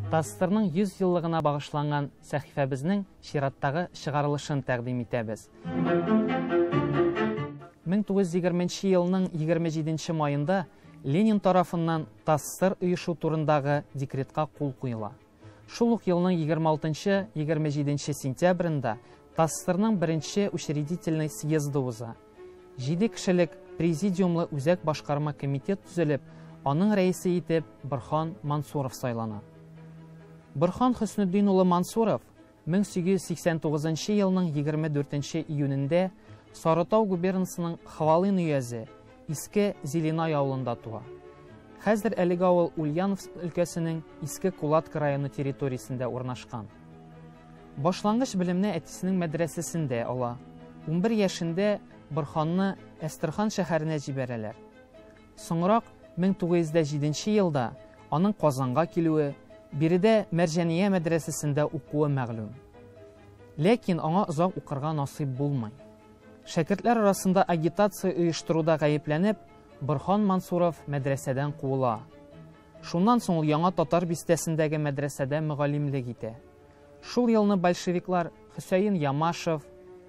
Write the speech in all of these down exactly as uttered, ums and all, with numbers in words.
ТАССРның йөз еллыгына багышланган сәхифәбезнең чираттагы чыгарылышын тәкъдим итәбез. мең тугыз йөз егерменче елның егерме җиденче маенда Ленин тарафыннан ТАССР оешу турындагы декретка кул куела. Шул ук елның егерме алтынчы - егерме җиденче сентябрендә ТАССРның беренче учредительный съезды уза. Җиде кешелек президиумлы үзәк башкарма комитет төзелеп, аның рәисе итеп Борхан Мансуров сайлана. Борхан Хөснетдин улы Мансуров мең сигез йөз сиксән тугызынчы елның егерме дүртенче июнендә Сарытау губернасының Хвалын өязе, Иске Зеленай авылында туа. Хәзер әлеге авыл Ульяновск өлкәсенең Иске Кулатка районы территориясендә урнашкан. Башлангыч белемне әтисенең мәдрәсәсендә ала. ун бер яшендә Борханны Әстерхан шәһәренә җибәрәләр. Соңрак мең тугыз йөз җиденче елда аның Казанга килүе, биредә Мәрҗәния мәдрәсәсендә укуы мәгълүм. Ләкин аңа озак укырга насыйп булмый. Шәкертләр арасында агитация оештыруда гаепләнеп, Борхан Мансуров мәдрәсәдән куыла. Шуннан соң ул Яңа Татар бистәсендәге мәдрәсәдә мөгаллимлек итә. Шул елны большевиклар Хөсәен Ямашев,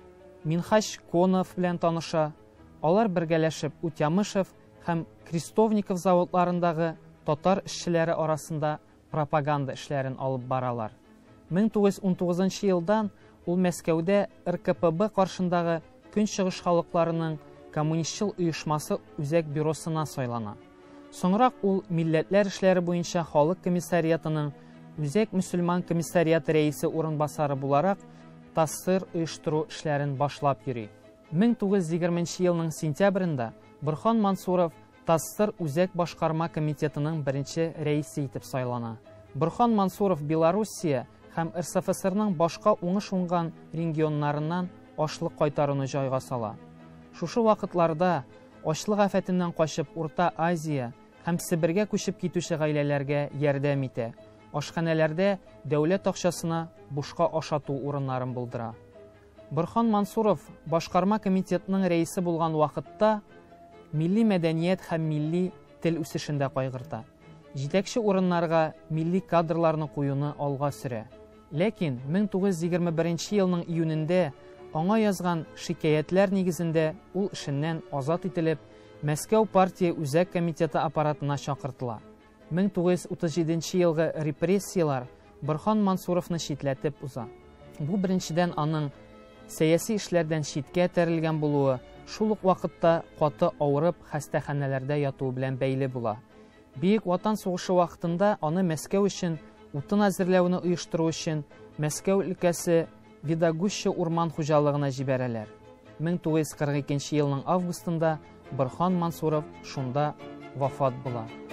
Минхач Конов белән таныша. Алар бергәләшеп Утямышев һәм Крестовников заводларындагы татар эшчеләре арасында пропаганда эшләрен алып баралар. мең тугыз йөз ун тугызынчы елдан ул Мәскәүдә эр ка пэ бэ каршындагы Көнчыгыш халыкларының коммунистчыл оешмасы үзәк бюросына сайлана. Соңрак ул Милләтләр эшләре буенча халык комиссариатының үзәк мөселман комиссариаты рәисе урынбасары буларак ТАССР оештыру эшләрен башлап йөри. мең тугыз йөз егерменче елның сентябрендә Борхан Мансуров ТАССР үзәк башкарма комитетының беренче рәисе итеп сайлана. Борхан Мансуров Белоруссия һәм эр эс эф эс эрның башка уңыш уңган регионнарыннан ашлык кайтаруны җайга сала. Шушы вакытларда ачлык афәтеннән качып Урта Азия һәм Себергә күчеп китүче гаиләләргә ярдәм итә. Ашханәләрдә дәүләт акчасына бушка ашату урыннарын булдыра. Борхан Мансуров башкарма комитетының рәисе булган вакытта милли мәдәният һәм милли тел үсешендә кайгырта. Җитәкче урыннарга милли кадрларны куюны алга сөрә. Ләкин мең тугыз йөз егерме беренче елның июнендә аңа язган шикаятьләр нигезендә ул эшеннән азат ителеп, Мәскәү партия үзәк комитеты аппаратына чакыртыла. мең тугыз йөз утыз җиденче елгы репрессиялар Борхан Мансуровны читләтеп уза. Бу беренчедән аның сәяси эшләрдән читкә тәрелгән булуы, шул ук вакытта каты авырып хастаханәләрдә ятуы белән бәйле була. Бөек Ватан сугышы вакытында аны Мәскәү өчен утын әзерләүне оештыру өчен Мәскәү өлкәсе Видогуще урман хуҗалыгына җибәрәләр. мең тугыз йөз кырык икенче елның августында Борхан Мансуров шунда вафат була.